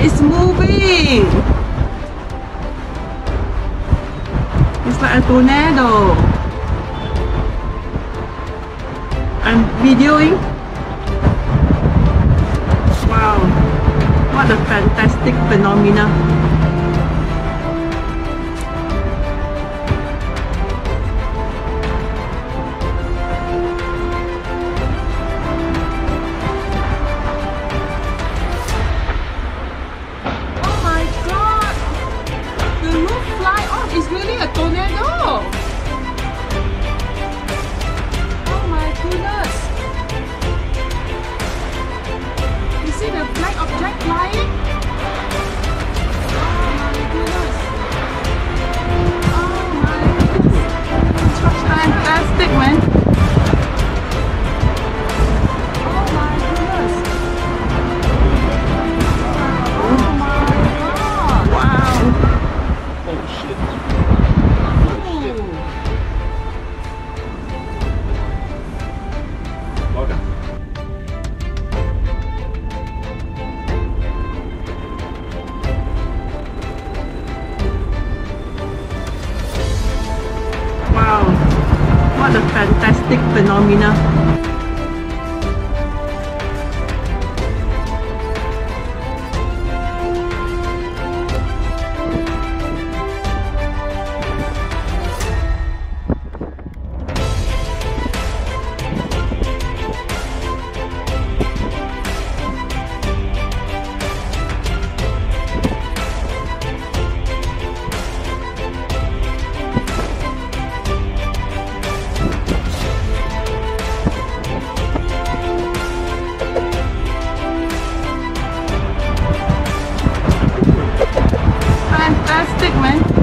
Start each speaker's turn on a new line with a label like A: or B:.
A: It's moving. It's like a tornado. I'm videoing. Wow, what a fantastic phenomena. Oh my god! The roof fly off. It's really a tornado. Oh my goodness. You see the black object flying? Oh my goodness. Oh my goodness. It's fantastic, man. Oh my goodness. Oh my god. Wow.
B: Oh shit.
A: Ooh.
B: Okay.
A: Wow, what a fantastic phenomena. Fantastic, man.